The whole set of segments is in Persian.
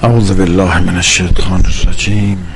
اعوذ بالله من الشیطان الرجیم.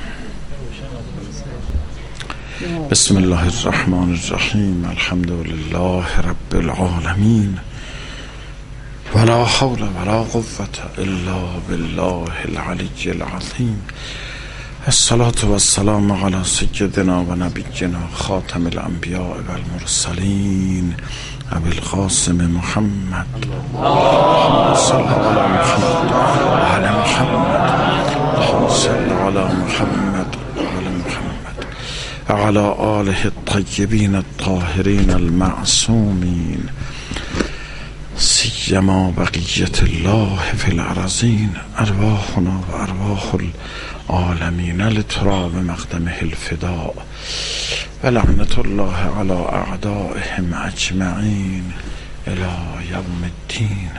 بسم الله الرحمن الرحیم. الحمد لله رب العالمین ولا حول ولا قوة الا بالله العلی العظیم. الصلاة والسلام علی سیدنا و نبینا خاتم الانبیاء والمرسلین ابی القاسم محمد اللهم صل علی محمد وعلى محمد اللهم صل علی محمد وعلى محمد وعلى آله الطیبین الطاهرین المعصومین سیما بقیت الله فی الارضین ارواحنا و ارواح العالمین لتراب مقدمه الفداء و لعنت الله علی اعدائهم اجمعین الی یوم الدین.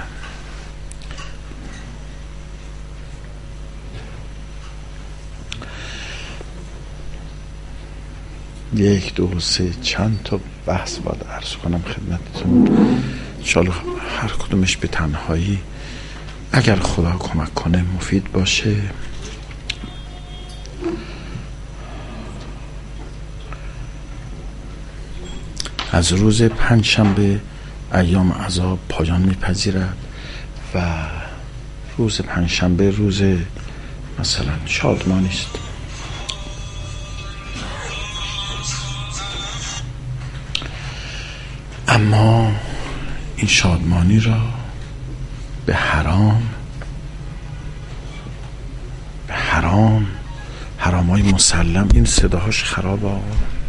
یک دو سه چند تا بحث باید عرض کنم خدمتتون، انشاءالله هر کدومش به تنهایی اگر خدا کمک کنه مفید باشه. از روز پنجشنبه ایام عذاب پایان میپذیرد و روز پنجشنبه روز مثلا شادمانی است. اما این شادمانی را به حرامای مسلم، این صداهاش خراب آقا،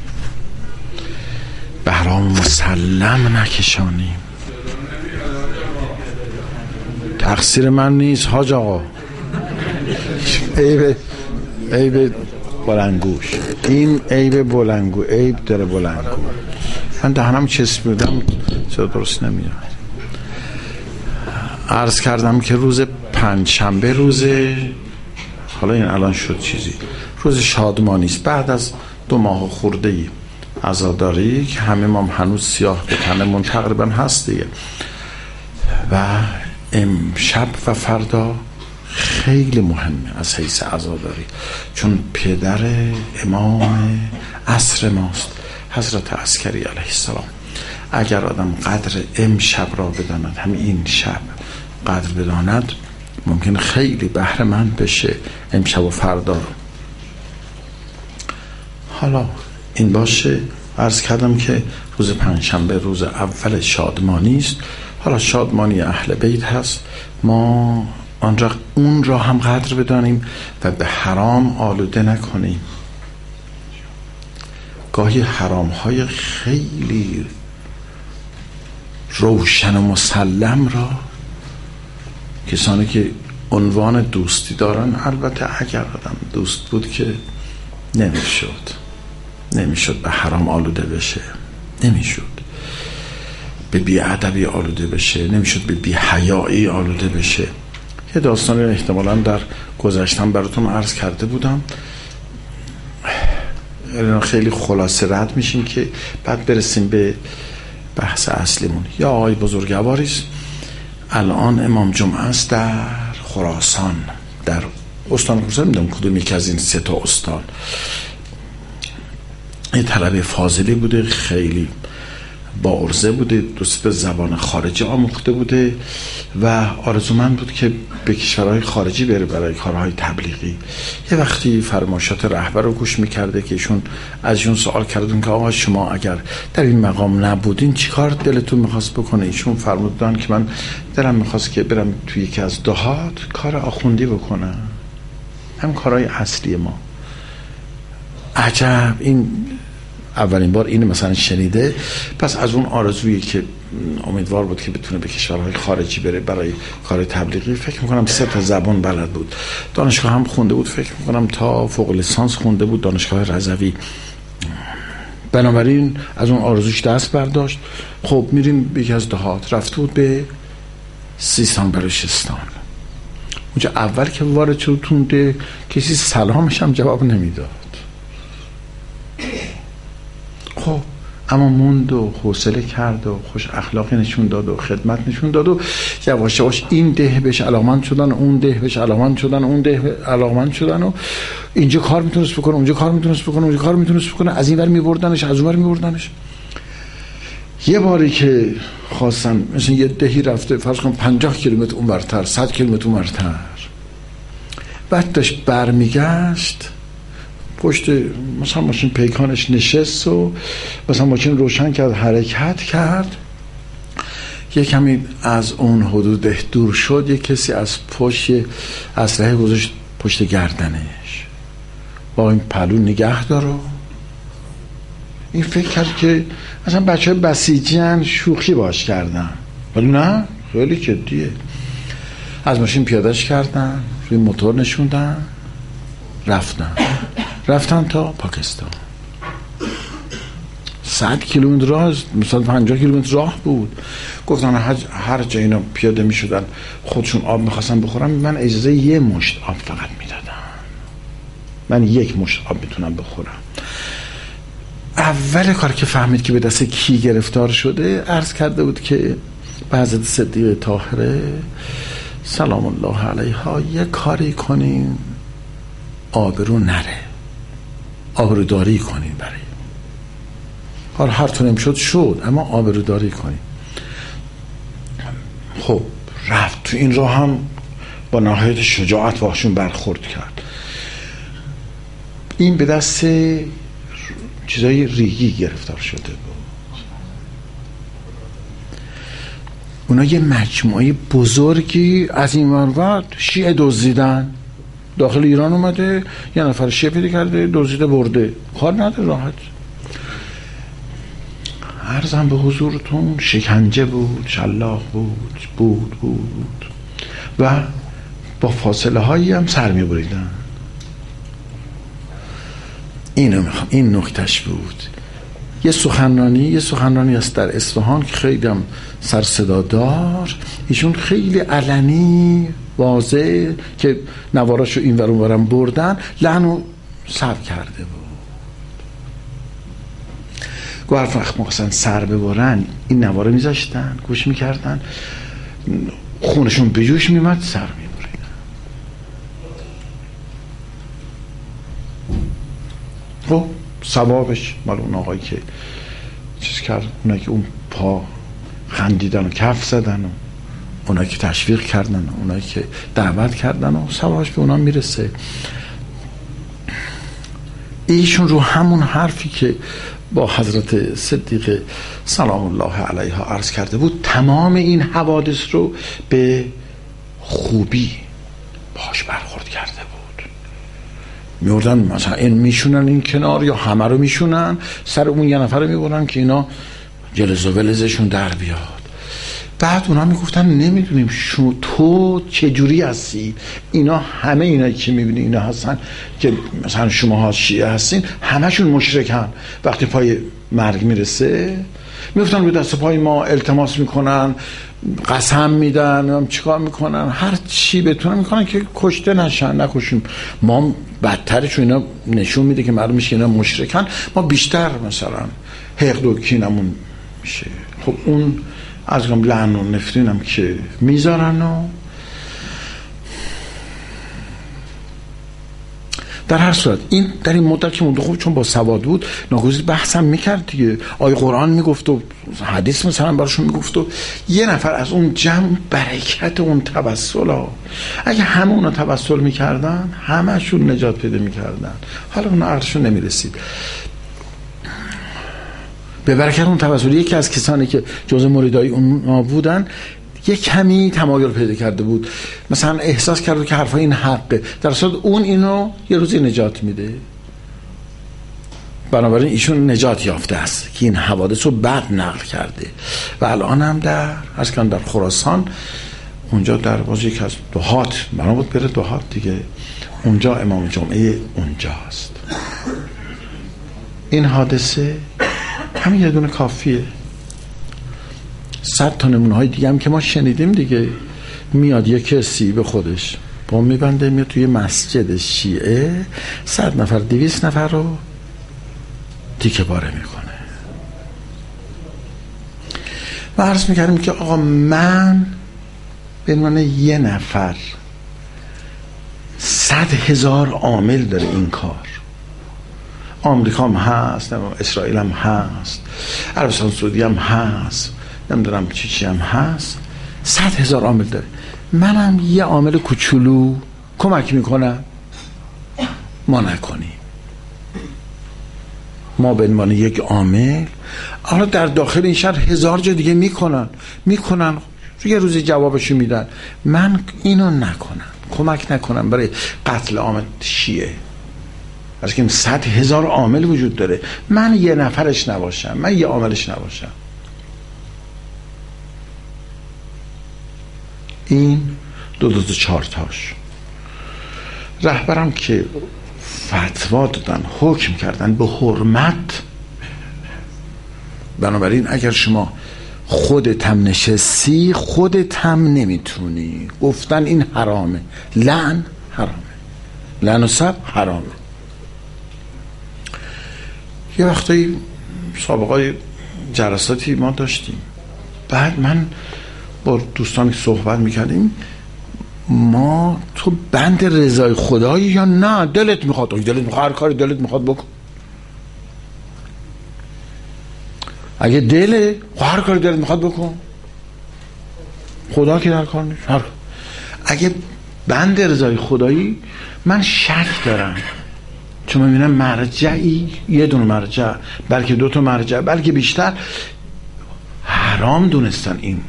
به حرام مسلم نکشانیم. تقصیر من نیست حاج آقا، عیب بلنگوش، این عیب بلنگو، عیب داره بلنگو. من دهنم چسبیدم صدا درست نمیاد. عرض کردم که روز پنجشنبه حالا این الان شد چیزی، روز شادمانی است. بعد از 2 ماه خورده‌ای عزاداری که همه ما هنوز سیاه به تنمون تقریبا هست دیگه، و امشب و فردا خیلی مهمه از حیث عزاداری، چون پدر امام عصر ماست حضرت عسکری علیه السلام. اگر آدم قدر امشب را بداند، همین این شب قدر بداند، ممکن خیلی بهره مند بشه امشب و فردا. حالا این باشه. عرض کردم که روز پنجشنبه روز اول شادمانی است. حالا شادمانی اهل بیت هست، ما اون را هم قدر بدانیم و به حرام آلوده نکنیم. گاهی حرام های خیلی روشن و مسلم را کسانی که عنوان دوستی دارن، البته اگر آدم دوست بود که نمیشد به حرام آلوده بشه، نمیشد به بی‌ادبی آلوده بشه، نمیشد به بی‌حیایی آلوده بشه. یه داستانی احتمالاً در گذشتم براتون عرض کرده بودم، خیلی خلاصه رد میشیم که بعد برسیم به بحث اصلیمون. یا آقای بزرگواری است، الان امام جمعه است در خراسان، در استان خراسان، نمیدونم کدوم یکی از این 3 تا استان. یه طلبه فاضلی بوده، خیلی با عرضه بوده، دوست به زبان خارجی آموخته بوده و آرزومند بود که به کشورهای خارجی بره برای کارهای تبلیغی. یه وقتی فرمایشات رهبر رو گوش میکرده که ایشون از ایشون سوال کردن که آقا شما اگر در این مقام نبودین چی کار دلتون میخواست بکنه؟ ایشون فرمودن که من دلم میخواست که برم توی یکی از دهات کار آخوندی بکنم، هم کارهای اصلی ما. عجب، این اولین بار اینو مثلا شنیده. پس از اون آرزویی که امیدوار بود که بتونه به کشورهای خارجی بره برای کار تبلیغی، فکر میکنم 3 تا زبان بلد بود، دانشگاه هم خونده بود، فکر میکنم تا فوق لیسانس خونده بود دانشگاه رضوی. بنابراین از اون آرزوش دست برداشت. خب میریم یکی از دهات، رفته بود به سیستان بلوچستان. اونجا اول که وارد شد تونده کسی سلامش هم جواب نمیداد. خب اما موند و حوصله کرد و خوش اخلاقی نشون داد و خدمت نشون داد و یواش یواش این ده بهش علاقمند شدن، اون ده بهش علاقمند شدن، اون ده علاقمند شدن و اینجا کار میتونست بکنه، اونجا کار میتونست بکنه، اونجا کار میتونست بکنه، از این ور میبردنش، از اون ور میبردنش. یه باری که خواستن مثلا یه دهی رفته فرض کن 50 کیلومتر اونورتر، 100 کیلومتر اونورتر، بعد داشت برمیگشت پشت مثلا ماشین پیکانش نشست و مثلا ماشین روشن کرد، حرکت کرد، یه کمی از اون حدود دور شد، یه کسی از پشت اسلحه گذاشت پشت گردنش، با این پلو نگه دارو. این فکر کرد که مثلا بچه های بسیجی شوخی باش کردن، ولی نه، خیلی جدیه. از ماشین پیادهش کردن، روی موتور نشوندن، رفتن تا پاکستان. 100 کیلومتر راه، مثلا 50 کیلومتر راه بود. گفتن هر جا اینا پیاده می شدن خودشون آب میخواستن بخورن، من اجازه یه مشت آب فقط میدادم، من یک مشت آب میتونم بخورم. اول کار که فهمید که به دست کی گرفتار شده، عرض کرده بود که به حضرت صدیقه طاهره سلام الله علیها یه کاری کنین آبرو نره، آبرو داری کنین، برای حالا هر طور شد اما آبرو داری کنین. خب رفت تو این راه هم با نهایت شجاعت باشون برخورد کرد. این به دست چیزای ریگی گرفتار شده بود. اونا یه مجموعه بزرگی از این ورور شیعه دزدیدن، داخل ایران اومده یه نفر شیعه پیدا کرده دزدیده برده، کار نداره، راحت. عرضم به حضورتون شکنجه بود، شلاق بود و با فاصله هایی هم سر می بریدن. این نکتش بود. یه سخنرانی است در اصفهان که خیلی هم سر صدا دار، ایشون خیلی علنی واضح که نواراشو این ور اون ورم بردن، لعنو سر کرده بود. گفت وقت مثلا سر ببرن این نواره میذاشتن گوش میکردن، خونشون به جوش میمد، سر میبریدن. خب ثوابش مال اون آقایی که چیز کرد، اونایی که اون پا خندیدن و کف زدن و اونایی که تشویق کردن و اونایی که دعوت کردن و ثوابش به اونا میرسه. ایشون رو همون حرفی که با حضرت صدیقه سلام الله علیها عرض کرده بود، تمام این حوادث رو به خوبی باش برخورد کرده بود. میوردن مثلا این میشونن این کنار یا همه رو میشونن، سر اون یه نفر رو میبرن که اینا جلز و ولزشون در بیاد. بعد اونا میگفتن نمیدونیم تو چجوری هستی، اینا همه اینایی که میبینی اینا هستن که مثلا شما ها شیعه هستین، همشون مشرکن. وقتی پای مرگ میرسه میفتن به دست پای ما التماس میکنن، قسم میدن، چیکار میکنن، هر چی بتونن میکنن که کشته نشن، نکشیم. ما بدترش اینا نشون میده که معلوم میشه که اینا مشرکن، ما بیشتر مثلا حقد و کینمون میشه. خب اون از گم لعن و نفرینم که میذارن و در هر صورت این در این مدت که مونده، خوب چون با سواد بود ناگزیر بحثم میکرد دیگه، آیه قرآن میگفت و حدیث مثلا براشون میگفت و یه نفر از اون جمع برکت اون توسل ها، اگه همه اونا توسل میکردن همهشون نجات پیدا میکردن. حالا اونا عرضشون نمیرسید. به برکت اون توسل یکی از کسانی که جزء مریدای اون بودن یه کمی تمایل پیدا کرده بود، مثلا احساس کرده که حرفای این حقه، در صورت اون اینو یه روزی نجات میده. بنابراین ایشون نجات یافته است که این حوادث رو بعد نقل کرده و الان هم در خراسان اونجا در باز یک از دهات بنا بود بره دهات دیگه، اونجا امام جمعه اونجاست. این حادثه همین یه دونه کافیه. 100 تا نمونه های دیگه هم که ما شنیدیم دیگه. میاد یه کسی به خودش با میبنده، میاد توی مسجد شیعه 100 نفر 200 نفر رو تیکه پاره میکنه. ما عرض میکردیم که آقا من به عنوان یه نفر 100,000 عامل داره این کار. آمریکا هم هست، اسرائیل هم هست، عربستان سعودی هم هست، نمیدونم چی هم هست، 100,000 عامل داره. منم یه عامل کوچولو کمک میکنم، ما نکنیم. ما به عنوان یک عامل، حالا در داخل این شهر 1000 جا دیگه میکنن یه روزی جوابشو میدن. من اینو نکنم، کمک نکنم برای قتل عام شیعه، از که 100,000 عامل وجود داره، من یه نفرش نباشم، من یه عاملش نباشم. این دو چهار تاش. رهبرم که فتوا دادن، حکم کردن به حرمت. بنابراین اگر شما خودت هم نشستی، خودت هم نمیتونی. گفتن این حرامه، لعن حرامه، لعن و سب حرامه. یه وقتایی سابقای جلساتی ما داشتیم، بعد من با دوستانی صحبت میکردیم، ما تو بند رضای خدایی یا نه دلت میخواد هر کاری دلت میخواد بکن. اگه هر کاری دلت میخواد بکن، خدا که در کار نیست. اگه بند رضای خدایی، من شک دارم، چون میبینم مرجعی، یه دونه مرجع، بلکه 2 تا مرجع، بلکه بیشتر، حرام دونستن این.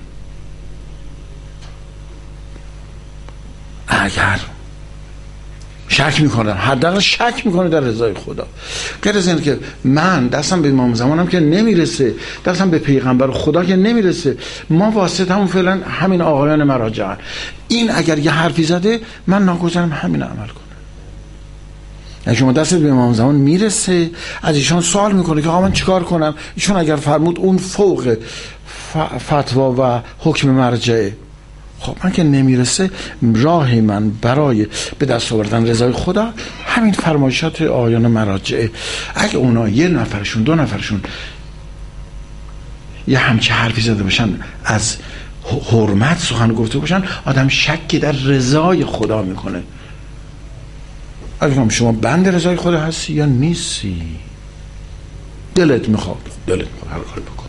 اگر شک میکنن، حداقل شک میکنه در رضای خدا، غیر از این که من دستم به امام زمانم که نمیرسه، دستم به پیغمبر خدا که نمیرسه، ما واسطه همون فعلا همین آقایان مراجعن. این اگر یه حرفی زده، من ناگزارم همین عمل کنم. اگه شما دست به امام زمان میرسه، از ایشان سوال میکنه که آقا من چیکار کنم، ایشون اگر فرمود اون فوق فتوا و حکم مرجعه، خب من که نمیرسه، راه من برای به دست آوردن رضای خدا همین فرمایشات آیان مراجعه. اگه اونا یه نفرشون 2 نفرشون یه همچه حرفی زده باشن، از حرمت سخن گفته باشن، آدم شکی در رضای خدا میکنه. اگه شما بند رضای خدا هستی یا نیستی، دلت میخواد هر کاری بکن.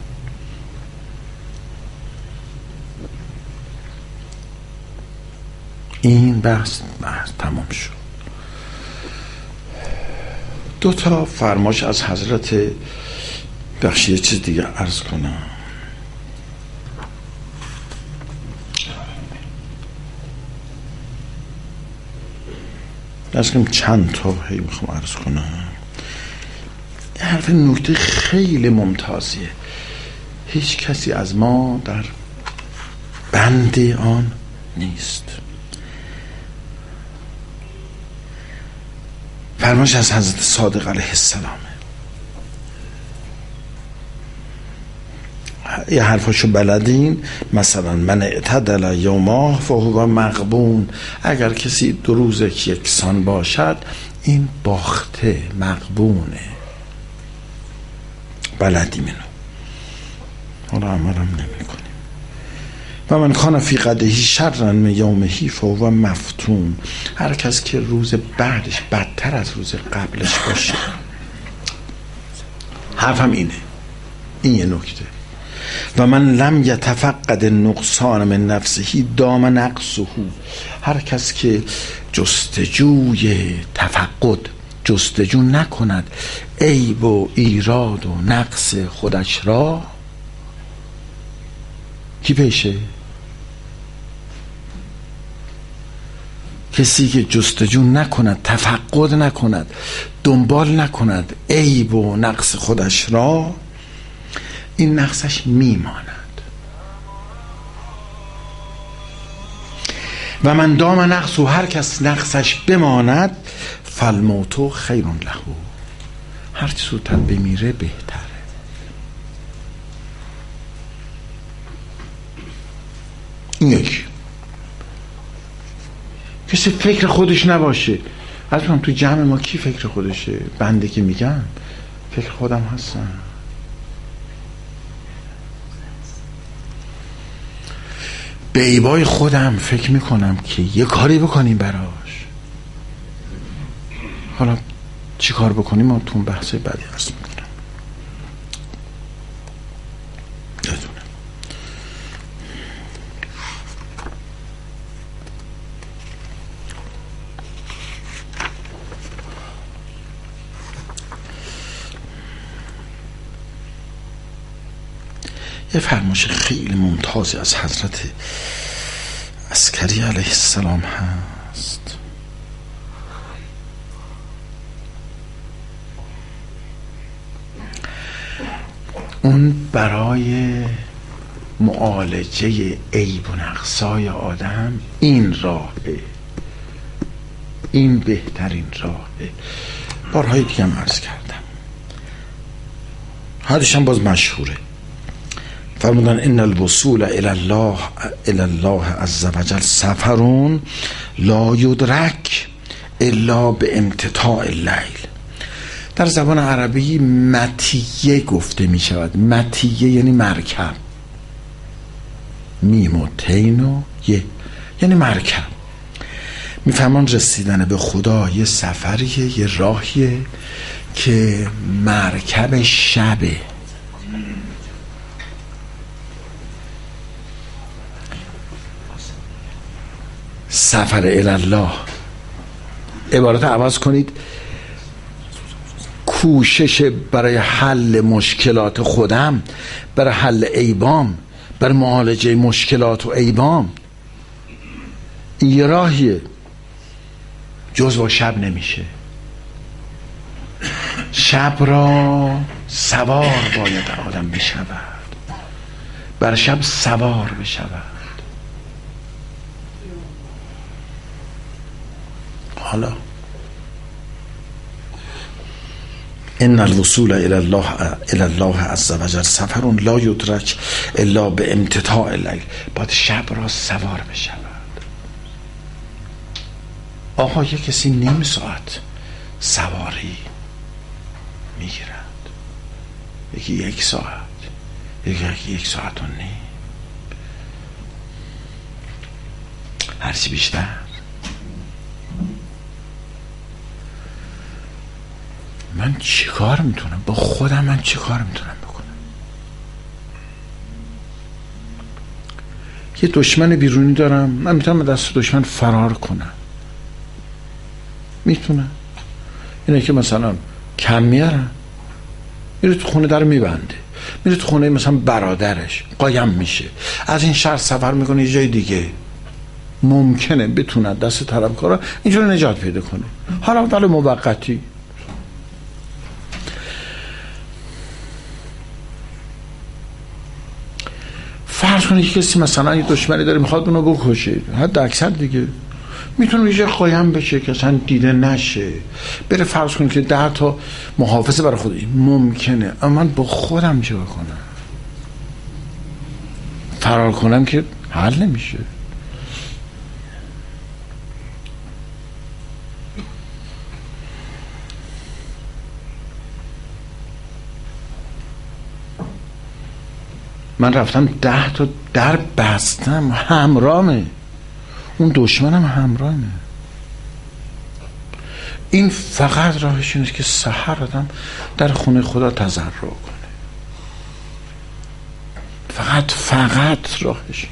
این بحث تمام شد. 2 تا فرمایش از حضرت، بخشی یه چیز دیگه عرض کنم. داشتم چند تا میخوام عرض کنم. این حرف نکته خیلی ممتازیه. هیچ کسی از ما در بند آن نیست. فرمایش از حضرت صادق علیه السلامه. یه حرفاشو بلدین، مثلا من اعتدل یوماه فهو مغبون، اگر کسی 2 روز یکسان باشد، این باخته، مغبونه. بلدیم اینو، حالا عملم نمی کنیم. و من کان فی قدهی شرن من یومهی فهو مفتون، هر کس که روز بعدش بدتر از روز قبلش باشه. حرفم اینه، این یه نکته. و من لم یتفقد النقصان من نفسه دام نقصه، هر کس که جستجوی تفقد، جستجو نکند عیب و ایراد و نقص خودش را، کی پیشه؟ کسی که جستجو نکند، تفقد نکند، دنبال نکند عیب و نقص خودش را، این نقصش میماند. و من دام نقص، و هر کس نقصش بماند، فالموتو خیر له، هر چی زودتر بمیره بهتره. این یکی. کسی فکر خودش نباشه. اصلا تو جمع ما کی فکر خودشه؟ بنده که میگم فکر خودم هستم. به عیبای خودم فکر میکنم که یه کاری بکنیم براش. حالا چی کار بکنیم ما تو بحث بعدی عرض میکنم. یه فرمایش خیلی ممتازی از حضرت عسکری علیه السلام هست. اون برای معالجه عیب و نقصای آدم این راهه، این بهترین راهه. بارهای دیگه هم عرض کردم، حدیث هم باز مشهوره. فرمودن ان الوصول الی الله عز وجل سفر لا یدرک الا به امتطاع اللیل. در زبان عربی مطیه گفته می شود. مطیه یعنی مرکب، میم و تین و یه یعنی مرکب. میفهمن رسیدن به خدا یه سفریه، یه راهیه که مرکب شبه. سفر الله، عبارت عوض کنید، کوشش برای حل مشکلات خودم، برای حل عیبام، برای معالجه مشکلات و عیبام. این یه راهیه، جز با شب نمیشه. شب را سوار باید آدم بشود، بر شب سوار بشود. حالا ان الوصول الی الله عز وجل سفر لا یدرک الا به امتطاع اللیل. باید شب را سوار بشود. آقا یه کسی نیم ساعت سواری میگیرد، یکی 1 ساعت، یکی 1 ساعت و نیم، هرچی بیشتر. من چی کار میتونم با خودم، من چی کار میتونم بکنم؟ یه دشمن بیرونی دارم، من میتونم دست دشمن فرار کنم؟ میتونم. اینه که مثلا کم میارم، میره تو خونه در میبنده، میره تو خونه مثلا برادرش قایم میشه، از این شهر سفر میکنه یه جای دیگه، ممکنه بتونه دست طلبکارا اینجوری نجات پیدا کنه، حالا ولی موقتی. فرض کنید که کسی مثلا یه دشمنی داره میخواد اونو بکشه، حد اکثر دیگه میتونه یه جای قایم بشه که اصلا دیده نشه، بره فرض کنید که 10 تا محافظه برای خودی ممکنه. اما من با خودم چه بکنم؟ فرار کنم که حل نمیشه. من رفتم 10 تا در بستم، همراهمه، اون دشمنم همراهمه. این فقط راهش اینه که سحر آدم در خونه خدا تضرع کنه. فقط راهش.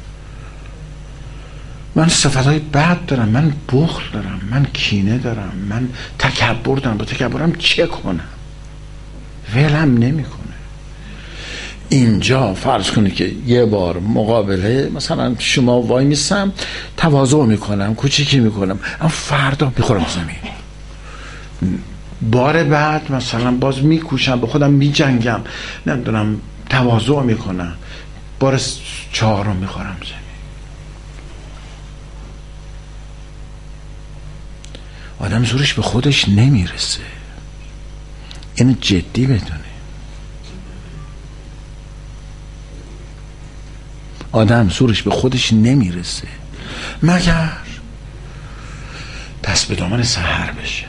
من صفتهای بد دارم، من بخل دارم، من کینه دارم، من تکبر دارم. با تکبرم چه کنم؟ ولم نمیکنه. اینجا فرض کنید که یه بار مقابله مثلا شما وای میستم، تواضع میکنم، کوچیکی میکنم، اما فردا میخورم زمین. بار بعد مثلا باز میکوشم، به خودم میجنگم، نمیدونم تواضع میکنم، بار 4 میخورم زمین. آدم زورش به خودش نمیرسه. اینو جدی بدونه. آدم زورش به خودش نمیرسه مگر دست به دامن سحر بشه.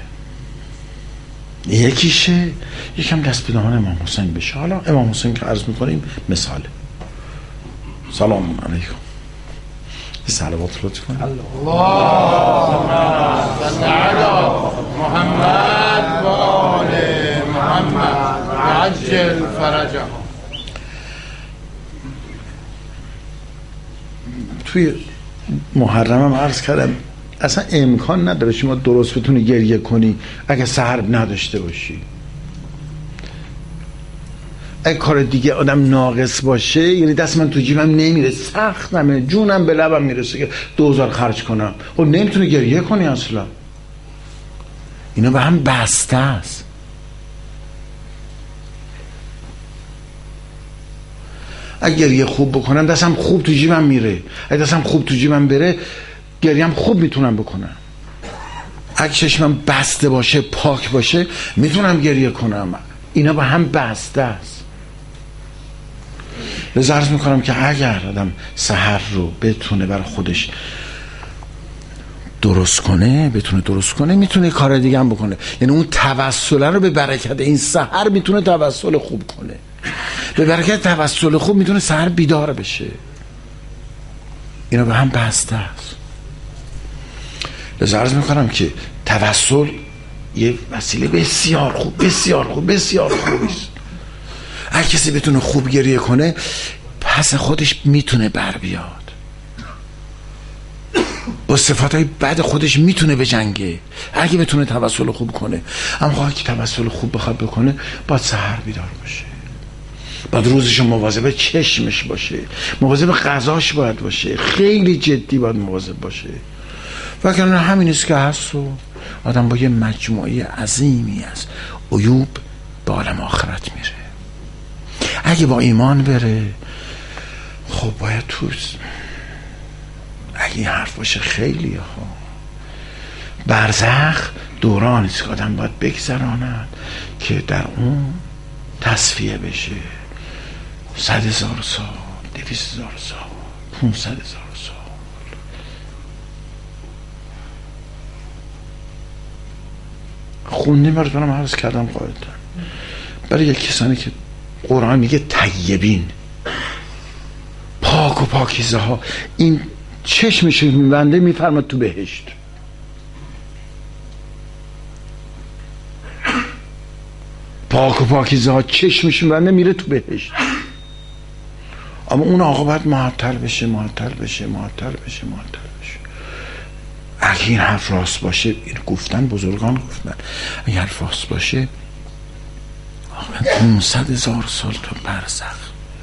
یکیشه یکم دست به دامن امام حسین بشه. حالا امام حسین که عرض میکنیم مثاله. سلام علیکم. صلوات لطف کنید. اللهم صل علی محمد و آل محمد عجل فرجهم. توی محرمم عرض کردم اصلا امکان نداره شما درست بتونی گریه کنی اگه سحر نداشته باشی. اگه کار دیگه آدم ناقص باشه، یعنی دست من تو جیبم نمیره، سختمه، جونم به لبم میرسه که 2000 خرج کنم، خب نمیتونه گریه کنی اصلا. اینا به هم بسته است. اگه گریه خوب بکنم دستم خوب تو جیبم میره، اگه دستم خوب تو جیبم بره گریه هم خوب میتونم بکنم. اگه چشمم بسته باشه، پاک باشه، میتونم گریه کنم. اینا به هم بسته است. لذا عرض میکنم که اگر آدم سحر رو بتونه برای خودش درست کنه، میتونه کار دیگه هم بکنه. یعنی اون توسل رو به برکت این سحر میتونه توسل خوب کنه، به برکت توسل خوب میتونه سحر بیدار بشه. اینا به هم بسته است. لذا عرض میکنم که توسل یه وسیله بسیار خوب است. هر کسی بتونه خوب گریه کنه پس خودش میتونه بر بیاد، با صفاتهای بد خودش میتونه بجنگه اگه بتونه توسل خوب کنه. اما خواهد که توسل خوب بخواد بکنه باید سحر بیدار باشه، باید روزش مواظب چشمش باشه، مواظب غذاش باید باشه، خیلی جدی باید مواظب باشه. وگرنه همین است که هست و آدم با یه مجموعه عظیمی از عیوب به عالم آخرت میره. اگه با ایمان بره خب باید اگه این حرف باشه خیلی ها برزخ دورانی است که آدم باید بگذراند که در اون تصفیه بشه. 100,000 سال، 200,000 سال، 500,000 سال. خوندیم براتونم عرض کردم قاعدتا برای یک کسانی که قرآن میگه طیبین، پاک و پاکیزه ها، این چشمش میبنده میفرماد تو بهشت. پاک و پاکیزه ها چشمش میبنده میره تو بهشت. اما اون آقا باید معطل بشه. اگه این حرف راست باشه، این گفتن بزرگان گفتن، اگه حرف راست باشه 500,000 سال تو برزخ.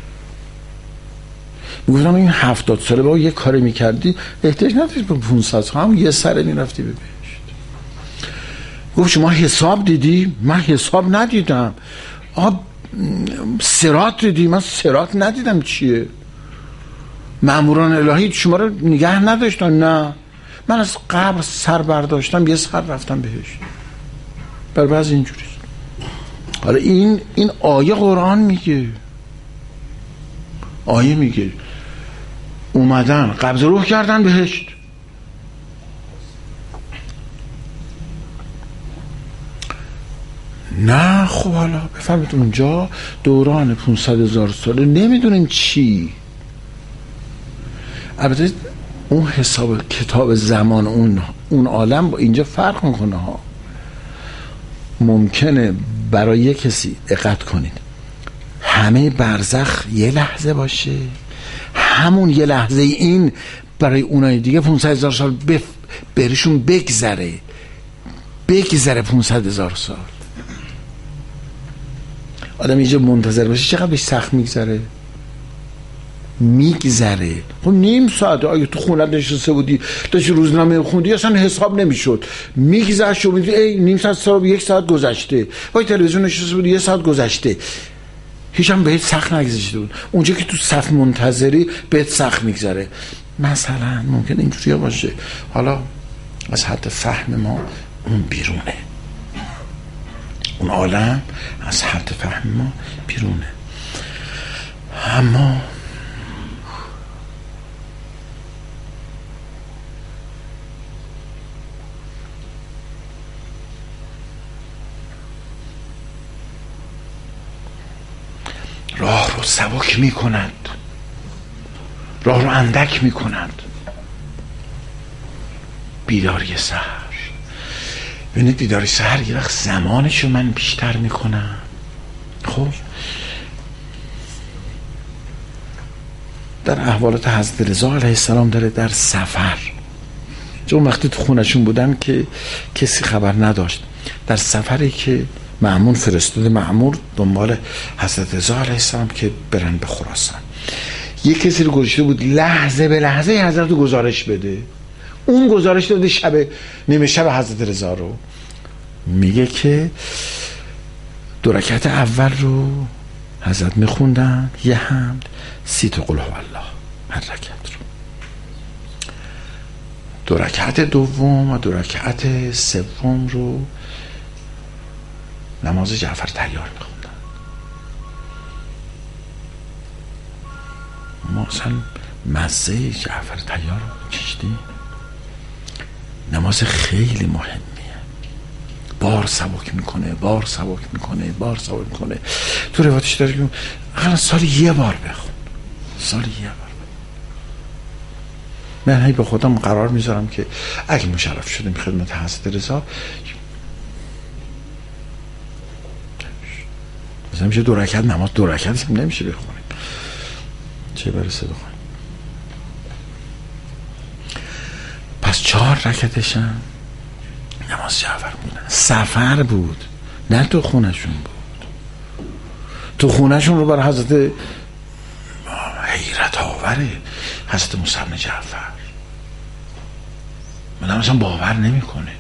میگفتم این 70 ساله با یه کاری میکردی احتیاج نداشت به 500 سال، هم یه سره میرفتی به بهشت. گفت شما حساب دیدی؟ من حساب ندیدم. صراط دیدی؟ من صراط ندیدم. چیه؟ مأموران الهی شما رو نگه نداشتن؟ نه، من از قبر سر برداشتم، یه سر رفتم بهشت. بر بعض اینجوری. حالا این آیه قرآن میگه، اومدن قبض روح کردن بهشت. نه خب حالا بفرمید اونجا دوران 500,000 ساله نمیدونیم چی. البته اون حساب کتاب زمان اون عالم با اینجا فرق میکنه ها. ممکنه برای کسی دقت کنید همه برزخ یه لحظه باشه، همون یه لحظه این برای اونای دیگه 500,000 سال برشون بگذره 500,000 سال. آدم اینجا منتظر باشه چقدر بهش سخت میگذره. خب نیم ساعت اگه تو خونه نشسته بودی داشتی روزنامه خوندی اصلا حساب نمیشد، میگذشت و میگی ای نیم ساعت سال 1 ساعت گذشته، وای تلویزیون نشسته بودی 1 ساعت گذشته، هیچ هم بهت سخت نگذشته بود. اونجا که تو صف منتظری بهت سخت میگذره. مثلا ممکن اینجوری باشه. حالا از حد فهم ما اون بیرونه، اون عالم از حد فهم ما بیرونه. اما راه رو سبک میکنند، راه رو اندک میکنند. بیداری سحر. ببینید بیداری سحر یه وقت زمانشو من بیشتر میکنم. خب در احوالات حضرت رضا علیه السلام داره در سفر، چون وقتی تو خونشون بودن که کسی خبر نداشت، در سفری که مأمون فرستاده، مأمور دنبال حضرت رضا علیه السلام که برن به خراسان، یه کسی رو گذاشته بود لحظه به لحظه حضرت رو گزارش بده. اون گزارش داده شب نیمه شب حضرت رضا رو. میگه که 2 رکعت اول رو حضرت میخوندن، یه حمد، 30 تا قل هو الله هر رکعت رو. 2 رکعت دوم و 2 رکعت سوم رو نماز جعفر طیار میخوندن. ما اصلا مزه جعفر طیار رو چشتیم. نماز خیلی مهمیه، بار سبک میکنه، بار سبک میکنه، بار سبک میکنه. تو روایتش داره که اقلا سال یه بار بخون، سال یه بار. من هی به خودم قرار میذارم که اگه مشرف شدیم خدمت حضرت رضا، مثلا میشه 2 رکعت نماز، 2 رکعت نمیشه بخونیم، چه برسه بخونیم. پس 4 رکعتشم نماز جعفر بودن. سفر بود، نه تو خونشون بود. تو خونشون رو بر حضرت حیرت آوره حضرت موسی بن جعفر، من مثلا باور نمیکنه.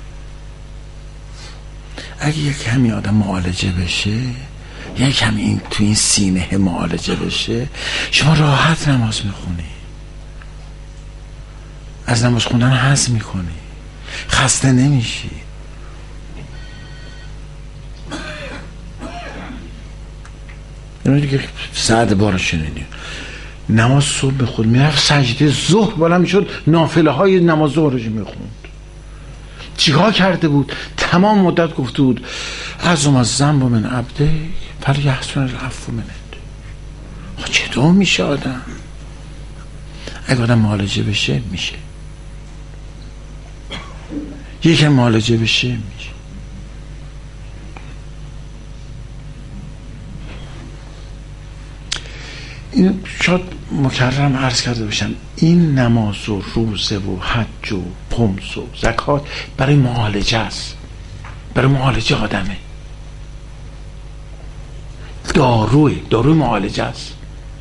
اگه یک کمی آدم معالجه بشه، یک کمی این تو این سینه معالجه بشه، شما راحت نماز میخونی، از نماز خوندن حظ میکنی، خسته نمیشی. یعنی دیگه سعد بار شنیدیم نماز صبح بخود میرفت سجده ظهر بالا میشد، نافله های نماز ظهرش میخوند. چیکار کرده بود؟ تمام مدت گفته بود عظم الذنب من عبده فلیحسن العفو منه. چطور میشه آدم؟ اگه آدم معالجه بشه میشه، یکم معالجه بشه میشه. این شاید مکررم عرض کرده باشم، این نماز و روزه و حج و خمس و زکات برای معالجه است، برای معالجه آدمه. داروی معالجه است.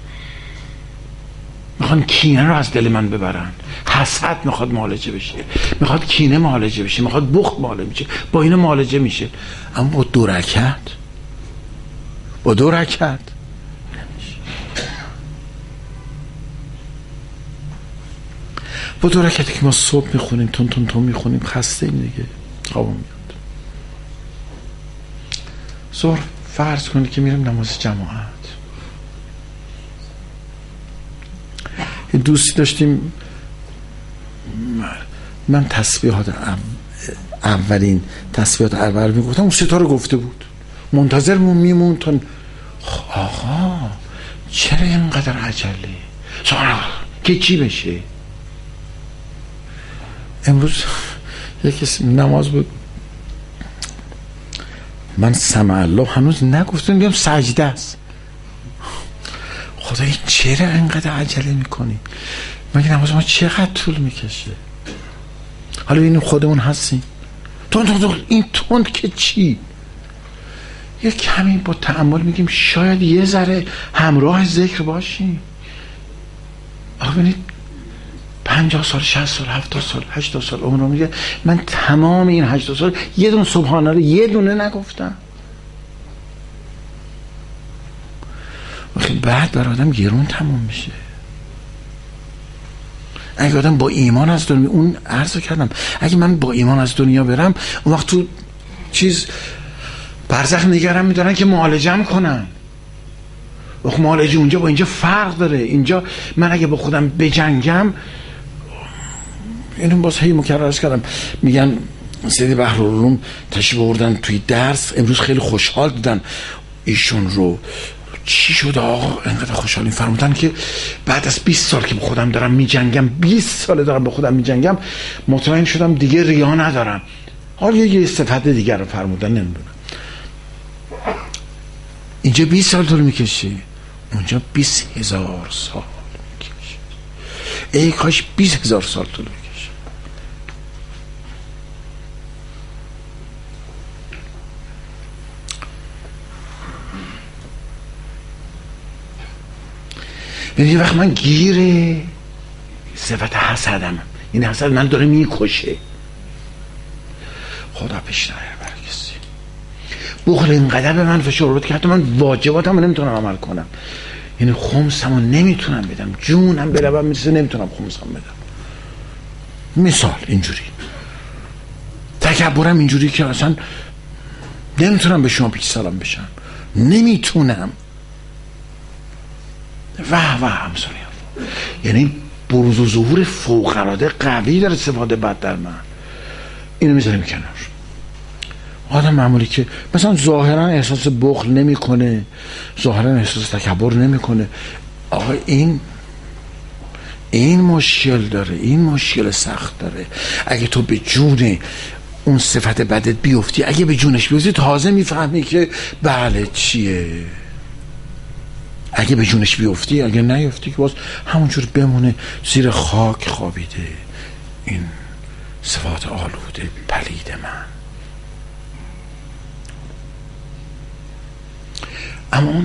میخوان کینه رو از دل من ببرن، حسد میخواد معالجه بشه، میخواد کینه معالجه بشه، میخواد بخل معالجه بشه، با اینو معالجه میشه. اما با 2 رکعت نمیشه. با 2 رکعتی که ما صبح میخونیم، تون میخونیم، خسته ایم دیگه، خوابم میاد. ظهر فرض کنید که میرم نماز جماعت. دوستی داشتیم، من تسبیحات اولین تسبیحات اول میگفتم، اون 3 تا رو گفته بود، منتظرمون میمون تا آقا چرا اینقدر عجله که چی بشه؟ امروز یکی نماز بود، من سمع الله هنوز نگفتم، بیام سجده است. خدایی چرا اینقدر عجله میکنی؟ مگه نماز ما چقدر طول میکشه؟ حالا ببینیم خودمون هستیم این تند که چی؟ یه کمی با تأمل میگیم شاید یه ذره همراه ذکر باشیم. آخه ببینید 50 سال 60 سال 70 سال 80 سال عمر میگه من تمام این 80 سال یه دونه سبحان الله یه دونه نگفتم. بعد بر آدم گرون تموم میشه. اگه آدم با ایمان از دنیا، اون عرض کردم، اگه من با ایمان از دنیا برم، اون وقت تو چیز برزخ نگرم میدارن که معالجم کنن. معالجه اونجا با اینجا فرق داره. اینجا من اگه با خودم بجنگم، اینو باز هی مکرر کردم، میگن سید بحرالعلوم تشریف آوردن توی درس امروز، خیلی خوشحال دیدن ایشون رو چی شد آقا اینقدر خوشحالین؟ فرمودن که بعد از 20 سال که به خودم دارم میجنگم، 20 سال دارم به خودم میجنگم، مطمئن شدم دیگه ریا ندارم. حالا یه استفاده دیگر رو فرمودن، نمیدونم. اینجا 20 سال طول میکشه، اونجا 20,000 سال میکشه. ای کاش 20,000 سال طول میکشه. یه وقت من گیر صفت حسدم، این حسد من داره میکشه. خدا پیش نیاره برای کسی. بخل اینقدر به من فشار آورد که حتی من واجباتم رو نمیتونم عمل کنم. یعنی خمسم رو نمیتونم بدم، جونم به لبم میرسه نمیتونم خمسم بدم. مثال اینجوری تکبرم اینجوری که اصلا نمیتونم به شما پیش سلام بشم، نمیتونم. همسانی یعنی بروز و ظهور فوق‌العاده قوی در استفاده بد در من. اینو میذاریم کنار. آدم معمولی که مثلا ظاهرا احساس بخل نمیکنه، ظاهرا احساس تکبر نمیکنه، آقا این مشکل داره، این مشکل سخت داره. اگه تو به جون اون صفت بدت بیفتی، اگه به جونش بیفتی، تازه میفهمی که بله چیه. اگه به جونش بیفتی، اگه نیفتی که باز همونجور بمونه زیر خاک خوابیده این صفات آلوده پلید من. اما اون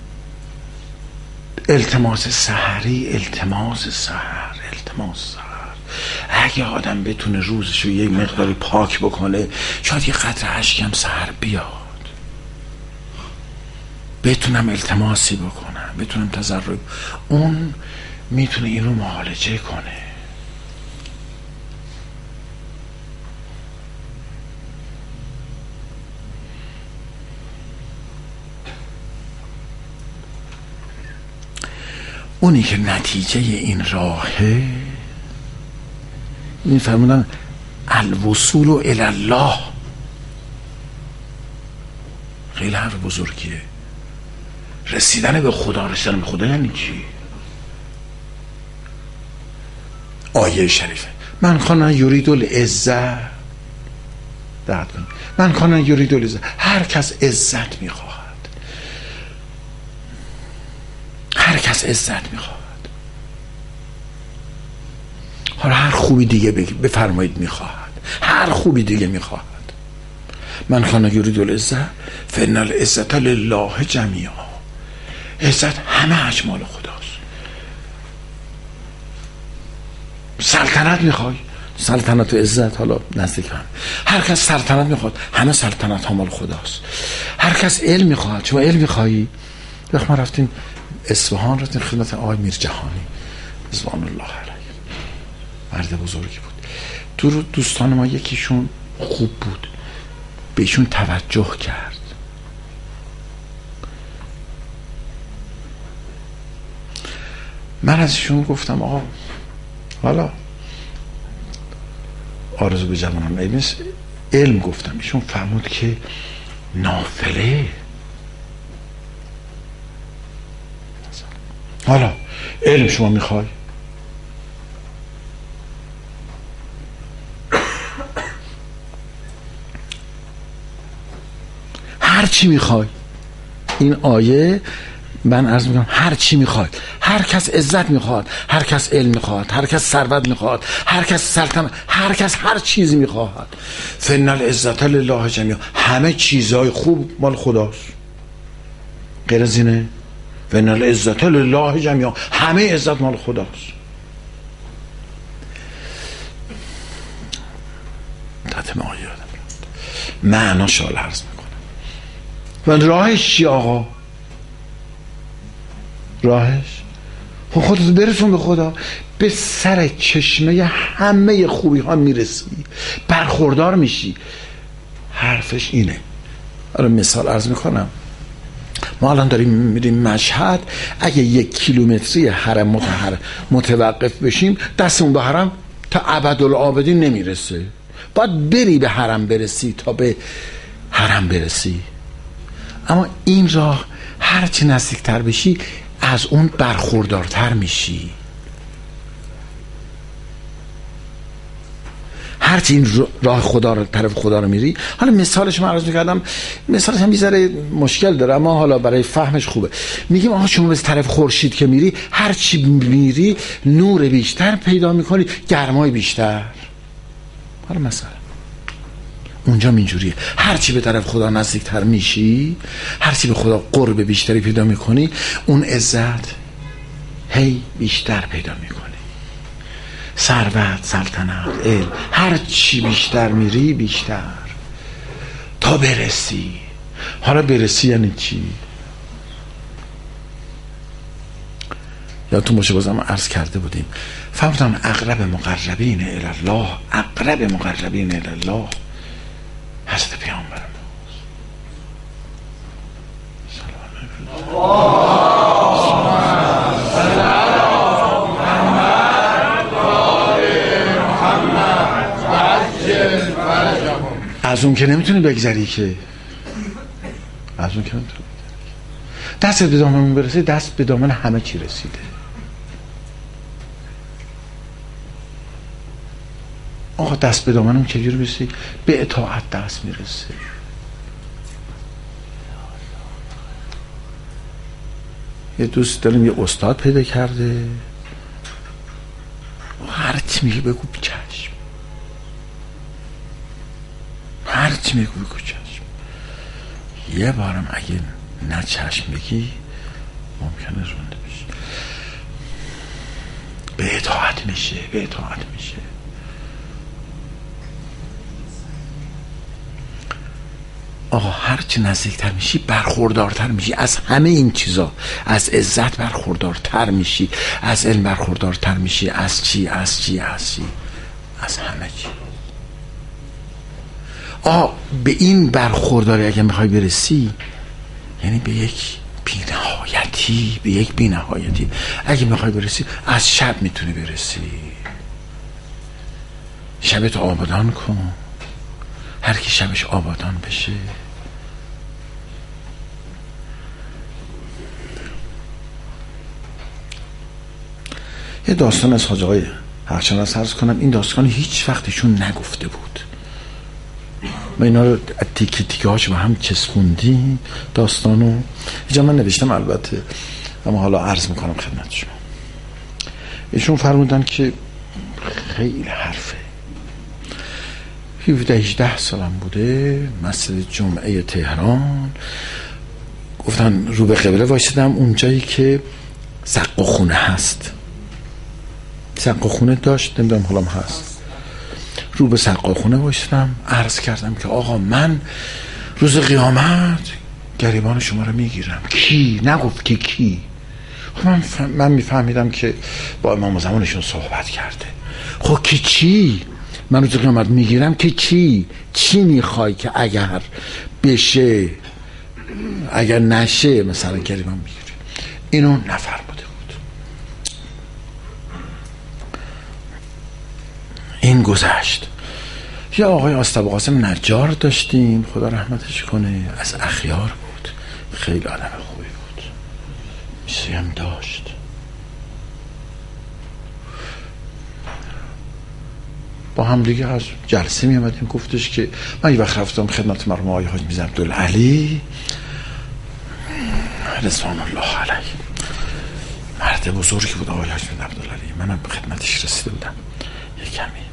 التماس سحر، اگه آدم بتونه روزشو یه مقداری پاک بکنه، شاید یه قطره اشکم سحر بیاد، بتونم التماسی بکنم، بتونم تضرع، اون میتونه اینو معالجه کنه. اونی که نتیجه این راهه، این فرمودن الوصول الی الله. خیلی حرف بزرگیه. رسیدن به خدا. رسیدن به خدا یعنی چی؟ آیه شریفه من کان یرید العزة، دقت کنید، من کان یرید العزة، هر کس عزت میخواهد، هر کس عزت میخواهد، حالا هر خوبی دیگه بفرمایید میخواهد، هر خوبی دیگه میخواهد. من کان یرید العزة فان العزة لله جمیعا. عزت همه اجمال خداست. سلطنت میخوای، سلطنت و عزت حالا نزدیک هم. هر کس سلطنت میخواد، همه سلطنت ها مال خداست. هر کس علم میخواد، شما علم میخوایی. وقت ما رفتیم اصفهان، رفتیم خدمت آقای میر جهانی رضوان الله علیه، مرد بزرگی بود. تو دوستان ما یکیشون خوب بود، بهشون توجه کرد. من ازشون گفتم آقا حالا آرزو به جوانم علم گفتم. ایشون فرمود که نافله. حالا علم شما میخوای؟ هر چی میخوای. این آیه من عرض میکنم هر چی میخواد. هر کس عزت میخواد، هر کس علم میخواد، هر کس ثروت میخواد، هر کس سلطنت، هر کس هر چیزی میخواد. فان العزة لله جمیعا. همه چیزهای خوب مال خداست. غیر از اینه؟ فان العزة لله جمیعا. همه عزت مال خداست. تتمه آیه معنا شال عرض میکنم. و راهش چی آقا؟ راهش خودت برسون به خدا، به سر چشمه همه خوبی ها میرسی، برخوردار میشی. حرفش اینه. آره مثال عرض میکنم. ما الان داریم میریم مشهد، اگه 1 کیلومتری حرم متوقف بشیم، دستمون به حرم تا ابدالآبدین نمیرسه. باید بری به حرم برسی تا به حرم برسی. اما این راه هرچی نزدیکتر بشی از اون برخوردارتر میشی. هرچی این راه خدا رو، طرف خدا رو میری. حالا مثالش من عرض میکردم، مثالش هم بیزاره مشکل داره اما حالا برای فهمش خوبه. میگیم آقا شما به طرف خورشید که میری، هرچی میری نور بیشتر پیدا میکنی، گرمای بیشتر. حالا مثلا اونجا اینجوریه، هرچی به طرف خدا نزدیکتر میشی، هرچی به خدا قرب بیشتری پیدا میکنی، اون عزت هی بیشتر پیدا میکنی. ثروت، سلطنت، علم، هر چی بیشتر میری بیشتر تا برسی. حالا برسی یعنی چی؟ یادتون باشه بازم عرض کرده بودیم، فرمودن اقرب مقربین الی الله، اقرب مقربین الی الله حضرت پیامبر از اون که نمیتونی بگذری که، از اون که نمیتونی بگذری. دست به دامن برسه، دست به دامن همه چی رسیده. آقا دست به دامن اون چجوری برسی؟ به اطاعت دست میرسه. یه دوست داریم یه استاد پیدا کرده، هر چی میگه بگو چشم، هر چی میگه بگو چشم. یه بارم اگه نه چشم بگی ممکنه رونده بشه. به اطاعت میشه، به اطاعت میشه. آقا هرچی نزدیکتر میشی برخوردارتر میشی از همه این چیزا. از عزت برخوردارتر میشی، از علم برخوردارتر میشی، از چی؟ از چی؟ از چی؟ از همه چی. آقا به این برخورداری اگه میخوای برسی، یعنی به یک بی‌نهایتی، به یک بی‌نهایتی اگه میخوای برسی، از شب میتونی برسی. شبت آبادان کن، هر کی شبش آبادان بشه. یه داستان از حاج آقای حقشناس عرض کنم. این داستان هیچ وقتشون نگفته بود، ما اینا رو تیکه تیکه هاش با هم چسبوندیم داستانو. اینجا من نوشتم البته، اما حالا عرض میکنم خدمت شما. ایشون فرمودن که خیلی حرفه، 17-18 سالم بوده، مسجد جمعه تهران. گفتن رو به قبله وایسیدم، اونجایی که سقا خونه هست، سقا خونه داشت، نمیدونم حالا هست، رو به سقا خونه وایسیدم. عرض کردم که آقا من روز قیامت گریبان شما رو میگیرم. کی؟ نگفت که کی. من میفهمیدم که با امام زمانشون صحبت کرده. خب که چی؟ من روز قیامت میگیرم که چی؟ چی میخوای که اگر بشه، اگر نشه مثلا گریبان میگیری؟ اینو نفرموده بود. این گذشت. یا آقای آستاب قاسم نجار داشتیم، خدا رحمتش کنه، از اخیار بود، خیلی آدم خوبی بود، میسی هم داشت. با هم دیگه از جلسه می آمدیم. گفتش که من یه وقت رفتم خدمت مرحوم آقای حاج میرزا عبدالعلی رضوان الله علیه، مرد بزرگی بود آقای حاج میرزا عبدالعلی، منم به خدمتش رسیده بودم یه کمی.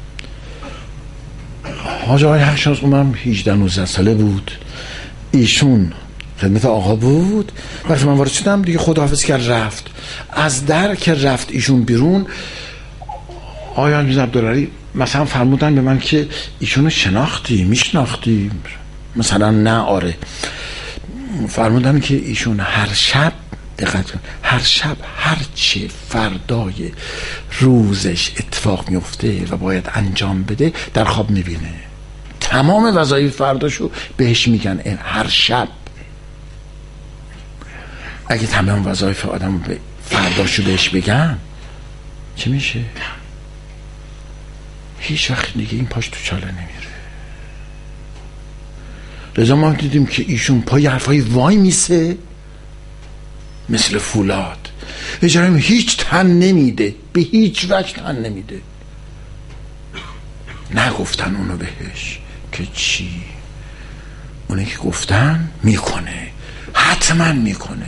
حاج آقای حقشناس عمرم 18-19 ساله بود، ایشون خدمت آقا بود. وقتی من وارد شدم دیگه خداحافظی کرد رفت. از در که رفت ایشون بیرون، آقای حاج میرزا عبدالعلی مثلا فرمودن به من که ایشونو شناختی؟ میشناختی؟ مثلا نه. آره. فرمودن که ایشون هر شب، دقت کن، هر شب هر چه فردای روزش اتفاق میفته و باید انجام بده در خواب میبینه. تمام وظایف فرداشو بهش میگن هر شب. اگه تمام وظایف آدم به فرداشو بهش بگن چی میشه؟ هیچ وقت دیگه این پاش تو چاله نمیره. لذا ما دیدیم که ایشون پای حرفای وای میسه، مثل فولاد. اجرام هیچ تن نمیده، به هیچ وجه تن نمیده. نگفتن اونو بهش که چی، اونه که گفتن میکنه، حتما میکنه.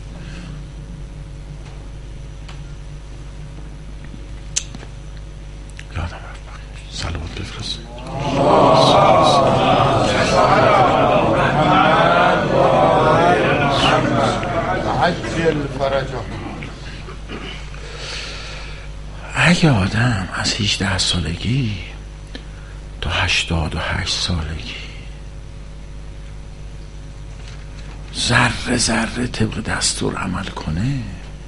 یادم رفت صلوات بفرست. عجل فرجا. اگه آدم از 18 سالگی تا 88 سالگی ذره ذره طبق دستور عمل کنه،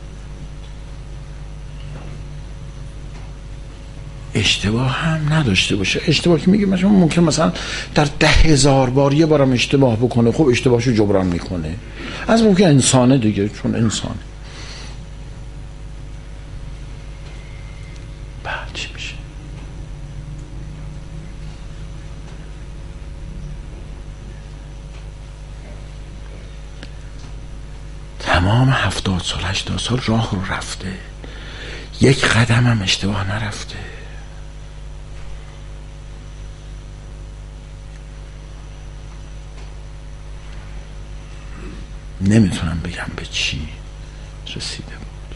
اشتباه هم نداشته باشه. اشتباه که میگه مثلا ممکن مثلا در 10,000 بار یه بارم اشتباه بکنه، خب اشتباهشو جبران میکنه. از ممکن انسانه دیگه، چون انسانه. بعد چی میشه؟ تمام 70 سال 80 سال راه رو رفته، یک قدم هم اشتباه نرفته. نمیتونم بگم به چی رسیده بود.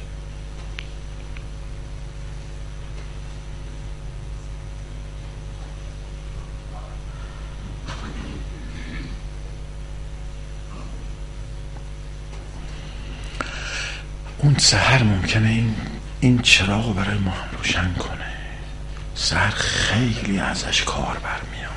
اون سحر ممکنه این چراغ رو برای ما هم روشن کنه. سحر خیلی ازش کار برمیاد.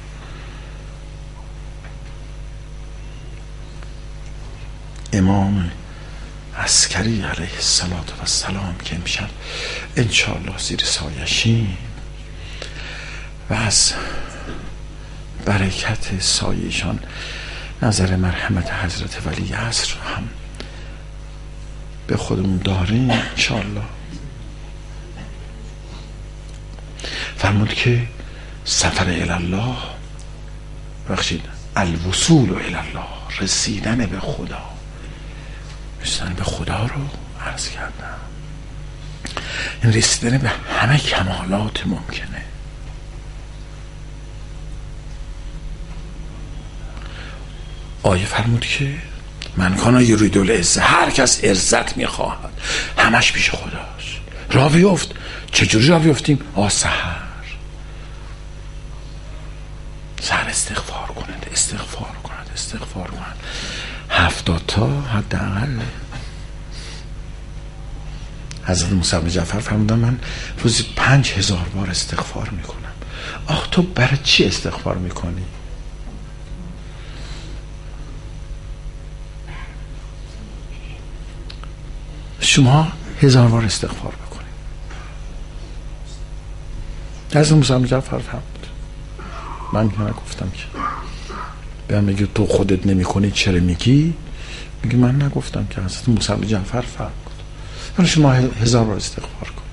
امام عسکری علیه السلام که امشب انشاءالله زیر سایشیم و از برکت سایشان نظر مرحمت حضرت ولی عصر هم به خودمون داریم انشاءالله. فرمود که سفر الالله، بخشید الوصول الالله، رسیدن به خدا، رسیدن به خدا رو عرض کردم. این رسیدن به همه کمالات ممکنه. آیه فرمود که من کانا یرید العزة، هر کس عزت میخواهد همش پیش خداست. راه بیفت. چجوری راه بیفتیم؟ سحر استغفار کنند، استغفار کنند 70 تا حداقل. حضرت موسی بن جعفر فرمودن من روزی 5000 بار استغفار میکنم. آخ تو برای چی استغفار میکنی؟ شما 1000 بار استغفار بکنید. حضرت موسی بن جعفر فرمود من که نگفتم که. بهم میگه تو خودت نمی کنی چرا میگی؟ میگه من نگفتم که. حضرت موسی بن جعفر فرمود ولی شما 1000 بار استغفار کن.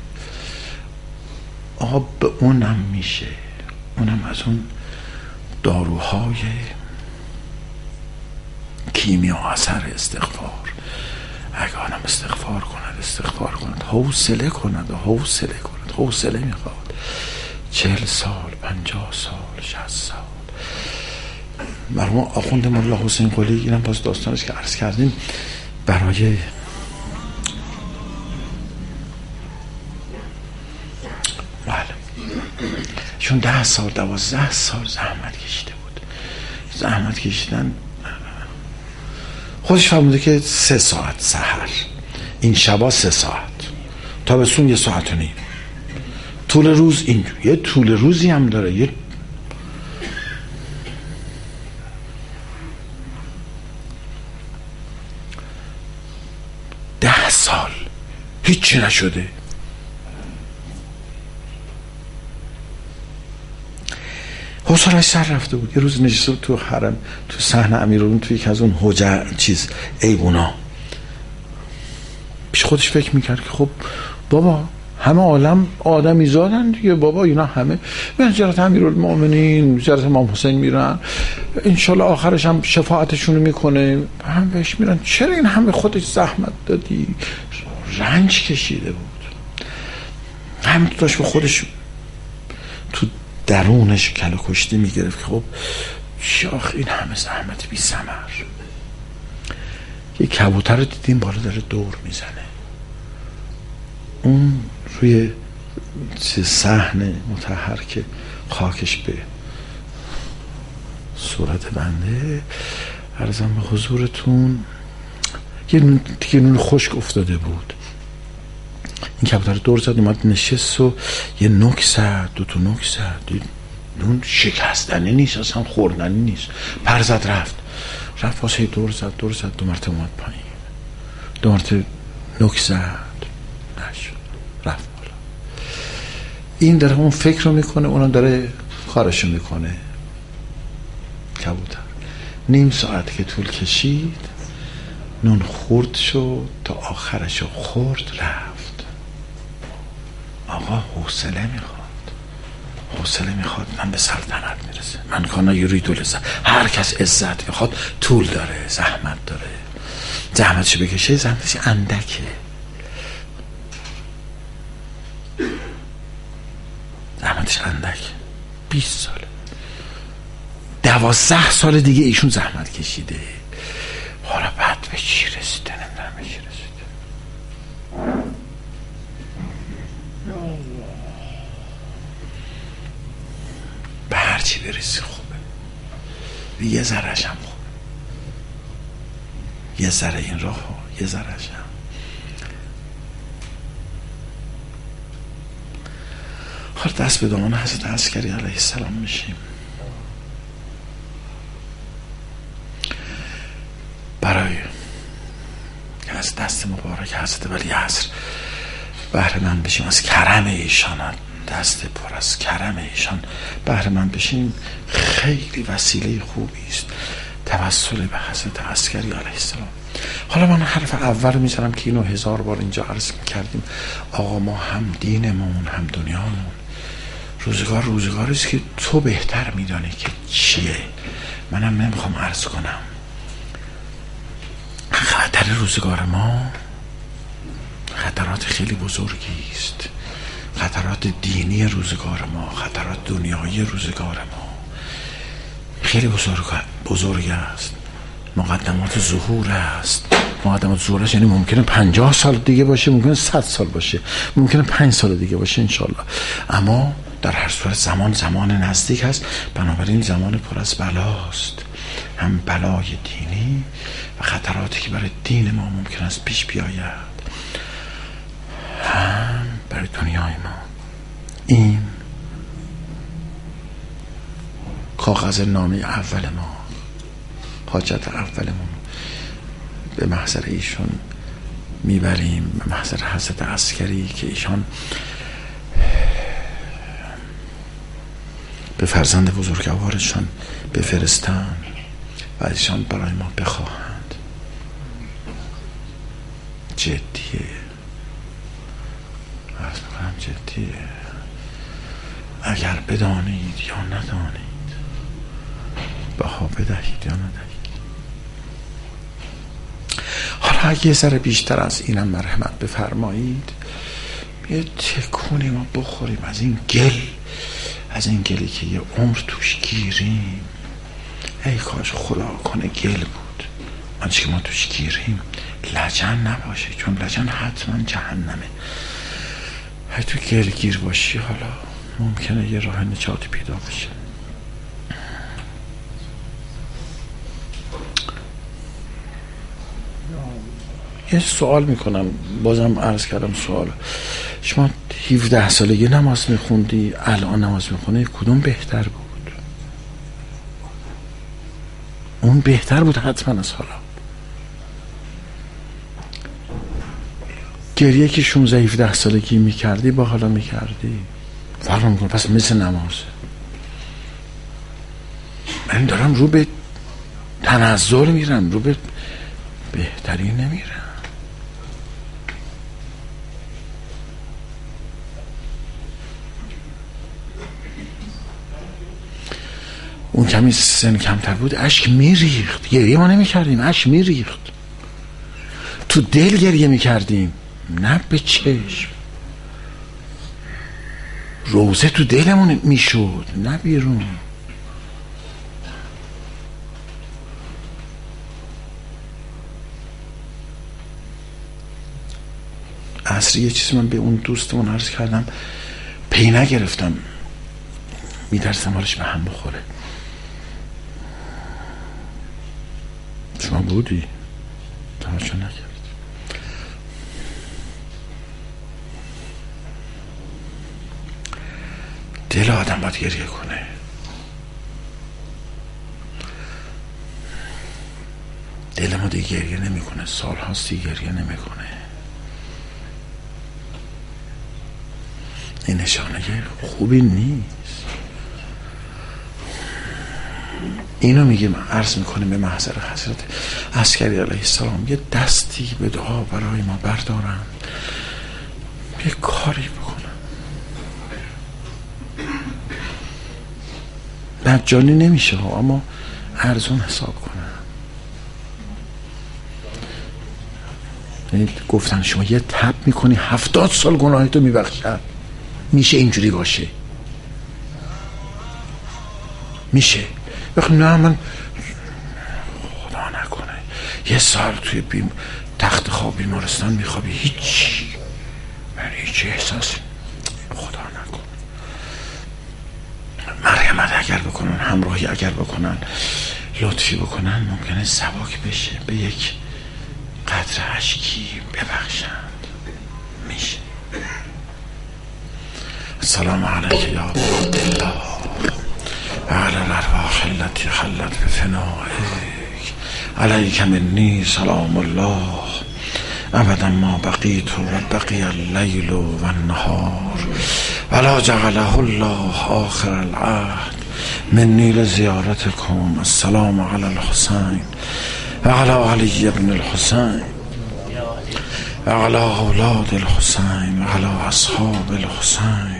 آقا به اونم میشه، اونم از اون داروهای کیمیا اثر استغفار. اگه آدم استغفار کند حوصله میخواد. 40 سال 50 سال 60 سال. مرحوم آخوند مولا حسین قلی، اینم باز داستانش که عرض کردیم، برای چون 10 سال 12 سال زحمت کشیده بود. زحمت کشیدن خودش فرموده که 3 ساعت سحر، این شبا 3 ساعت، تابستون 1.5 ساعت. طول روز اینجور. یه طول روزی هم داره. یه 10 سال هیچی نشده. حوصله‌اش سر رفته بود. یه روز نشسته بود تو حرم، تو صحن امیرالمومنین، تو یکی از اون ایوونا، پیش خودش فکر میکرد که خب بابا همه عالم آدمی زادن دیگه بابا، اینا همه به زیارت امیرالمومنین، زیارت امام حسین میرن، انشالله آخرش هم شفاعتشون میکنه، هم بهش میرن. چرا این همه خودش زحمت دادی؟ رنج کشیده بود، همین داشت به خودش تو درونش کله کشتی میگرفت. خب شاخ این همه زحمت بی ثمر. یه کبوتر رو دیدیم بالا داره دور میزنه، اون روی صحن مطهر که خاکش به صورت بنده، عرضم به حضورتون یه نون خشک افتاده بود. این کبوتر دور زد، اومد نشست و یه نوک زد، 2 تا نوک زد. نون شکستنی نیست، اصلا خوردنی نیست. پر زد رفت واسه دور زد 2 مرتبه اومد پایین، 2 مرتبه نوک زد، نشد، رفت بالا. این داره اون فکر رو میکنه، اونم داره کارشو میکنه. کبوتر نیم ساعت که طول کشید، نون خورد شد تا آخرشو خورد، رفت. آقا حوصله میخواد، من به سلطنت میرسه، من کانا یرید العزت. هر کس عزت میخواد طول داره، زحمت داره، زحمتشو بکشه، زحمتش اندکه. زحمتش اندک. 20 ساله، 12 سال دیگه ایشون زحمت کشیده. حالا بعد به چی رسیده؟ نمیدونم به چی رسیده. به هر چی برسی خوبه، یه ذره‌ش هم خوبه، یه ذره این راه ها، یه ذره‌ش هم. حالا دست به دامان حضرت عسکری علیه السلام میشیم. برای از دست مبارک حضرت ولیعصر بهره مند بشیم، از کرم ایشان، دست پر از کرم ایشان بهره مند بشیم. خیلی وسیله خوبی است توسل به حضرت عسکری علیه السلام. حالا من حرف اول میذارم که اینو 1000 بار اینجا عرض کردیم. آقا ما هم دینمون هم دنیامون روزگاری است که تو بهتر میدانی که چیه. منم نمیخوام عرض کنم. خطر روزگار ما خطرات خیلی بزرگی است، خطرات دینی روزگار ما، خطرات دنیایی روزگار ما خیلی بزرگ است. مقدمات ظهور است. مقدمات ظهورش یعنی ممکنه 50 سال دیگه باشه، ممکنه 100 سال باشه، ممکنه 5 سال دیگه باشه انشالله. اما در هر صورت زمان نزدیک هست. بنابراین زمان پر از بلاست، هم بلای دینی و خطراتی که برای دین ما ممکن است پیش بیاید، هم برای دنیای ما. این کاغذ نامه اول ما، حاجت اولمون به محضر ایشون میبریم، به محضر حضرت عسکری که ایشان به فرزند بزرگوارشان بفرستن و ایشان برای ما بخواهند. جدیه، عرض میکنم جدیه. اگر بدانید یا ندانید، بها بدهید یا ندهید. حالا اگه یه ذره بیشتر از اینم مرحمت بفرمایید، یه تکونی ما بخوریم از این گل، از این گلی که یه عمر توش گیریم. ای کاش خدا کنه گل بود آنچه که ما توش گیریم لجن نباشه، چون لجن حتما جهنمه. ای تو گل گیر باشی، حالا ممکنه یه راه نجاتی پیدا بشه. یه سوال میکنم، بازم عرض کردم سوال. شما 17 سالگی نماز میخوندی، الان نماز میخونی، کدوم بهتر بود؟ اون بهتر بود حتما از حالا. گریه که 16-17 سالگی میکردی با حالا میکردی فرق میکنه. پس مثل نمازه. من دارم رو به تنزل میرم، رو به بهتری نمیرم. اون کمی سن کمتر بود اشک میریخت، گریه ما نمیکردیم، اشک میریخت، تو دل گریه میکردیم نه به چشم. روزه تو دلمون میشد نه بیرون. عصری یه چیزی من به اون دوستمون عرض کردم، پی نگرفتم، میترسم حالش به هم بخوره. شما بودی توجه نکرد. دل آدم باید گریه کنه. دل ما دیگه گریه نمیکنه، سال هاست دیگه گریه نمیکنه. این نشانه خوبی نیست. اینو میگیم، عرض میکنیم به محضر حضرت عسکری علیه السلام یه دستی به دعا برای ما بردارن، یه کاری بکنن. مجانی نمیشه اما ارزون حساب کنن. گفتن شما یه تب میکنی 70 سال گناهتو میبخشن. میشه اینجوری باشه؟ میشه؟ بخواه نه من خدا نکنه یه سال توی تخت خواب بیمارستان میخوابی، هیچ احساسی خدا نکنه. مرحمت اگر بکنن، همراهی اگر بکنن، لطفی بکنن، ممکنه سبک بشه، به یک قطره اشکی ببخشند. میشه. السلام علیک یا عبدالله و علی الارواح التي خلت بفنائک، علیک منی سلام الله ابدا ما بقیت و بقی اللیل و النهار ولا جعله الله آخر العهد منی لزیارتکم. السلام علی الحسین و علی علی ابن الحسین و علی اولاد الحسین و علی اصحاب الحسین